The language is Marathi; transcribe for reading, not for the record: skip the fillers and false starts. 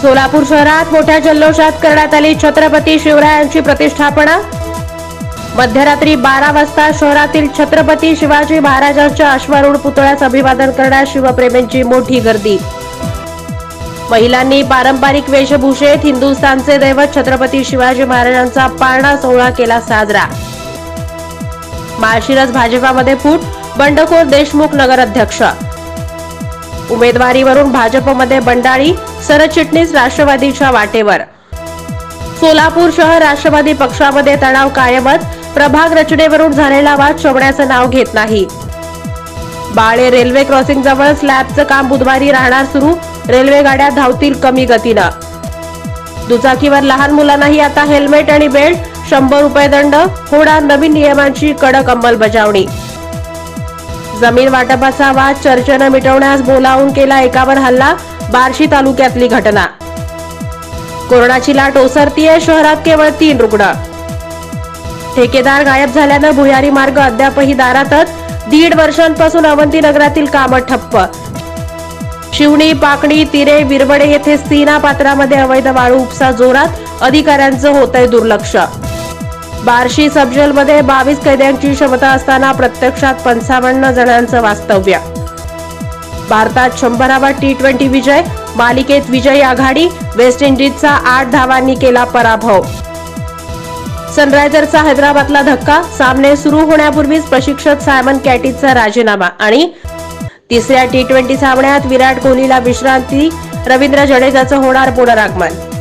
सोलापूर शहरात मोठ्या जल्लोषात करण्यात आली छत्रपती शिवरायांची प्रतिष्ठापना। मध्यरात्री 12 वाजता शहरातील छत्रपती शिवाजी महाराजांच्या अश्वारूढ पुतळ्यास अभिवादन करण्यास शिवप्रेमींची मोठी गर्दी। महिलांनी पारंपरिक वेशभूषेत हिंदुस्थानचे दैवत छत्रपती शिवाजी महाराजांचा पाळणा सोहळा केला साजरा। माळशिरस भाजपामध्ये फूट, बंडखोर देशमुख नगराध्यक्ष। उमेदवारीवरून भाजपमध्ये बंडाळी, सरचिटणीस राष्ट्रवादीच्या वाटेवर। सोलापूर शहर राष्ट्रवादी पक्षामध्ये तणाव कायमच, प्रभाग रचनेवरून झालेला वाद शमण्याचं नाव घेत नाही। बाळे रेल्वे क्रॉसिंग जवळ स्लॅबचं काम बुधवारी राहणार सुरू, रेल्वे गाड्या धावतील कमी गतीनं। दुचाकीवर लहान मुलांनाही आता हेल्मेट आणि बेल्ट, 100 रुपये दंड, होणार नवीन नियमांची कडक अंमलबजावणी। जमीन वाटपाचा वाद चर्चेनं मिटवण्यास बोलावून केला एकावर हल्ला, बार्शी तालुक्यातली घटना। कोरोनाची लाट ओसरतीये, शहरात केवळ 3 रुग्ण। ठेकेदार गायब झाल्यानं भुयारी मार्ग अद्यापही दारातच, 1.5 वर्षांपासून अवंती नगरातील कामं ठप्प। शिवणी, पाकणी, तिरे, विरवडे येथे सीना पात्रामध्ये अवैध वाळू उपसा जोरात, अधिकाऱ्यांचं होतंय दुर्लक्ष। बार्शी सबजेलमध्ये 22 कैद्यांची क्षमता असताना प्रत्यक्षात 55 जणांचं वास्तव्य। भारतात 100वा T20 विजय, मालिकेत विजयी आघाडी, वेस्ट इंडिजचा 8 धावांनी केला पराभव। सनरायझर्सचा हैदराबादला धक्का, सामने सुरू होण्यापूर्वीच प्रशिक्षक सायमन कॅटिसचा राजीनामा। आणि तिसऱ्या T20 सामन्यात विराट कोहलीला विश्रांती, रवींद्र जडेजाचं होणार पुनरागमन।